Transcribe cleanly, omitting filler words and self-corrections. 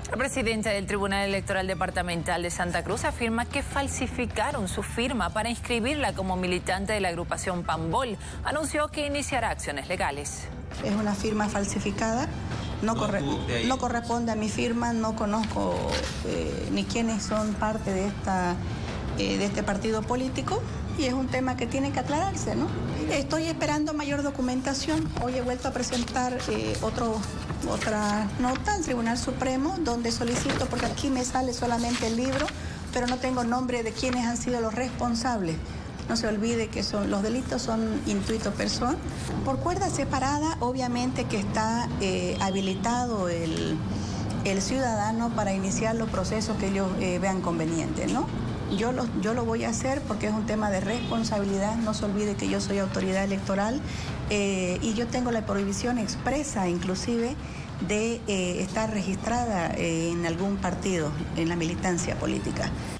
La presidenta del Tribunal Electoral Departamental de Santa Cruz afirma que falsificaron su firma para inscribirla como militante de la agrupación Pambol. Anunció que iniciará acciones legales. Es una firma falsificada, no corresponde a mi firma, no conozco ni quiénes son parte de este partido político y es un tema que tiene que aclararse, ¿no? Estoy esperando mayor documentación. Hoy he vuelto a presentar otra nota al Tribunal Supremo donde solicito, porque aquí me sale solamente el libro, pero no tengo nombre de quiénes han sido los responsables. No se olvide que los delitos son intuito personal. Por cuerda separada, obviamente que está habilitado el ciudadano para iniciar los procesos que ellos vean convenientes, ¿no? Yo lo voy a hacer porque es un tema de responsabilidad. No se olvide que yo soy autoridad electoral y yo tengo la prohibición expresa, inclusive, de estar registrada en algún partido, en la militancia política.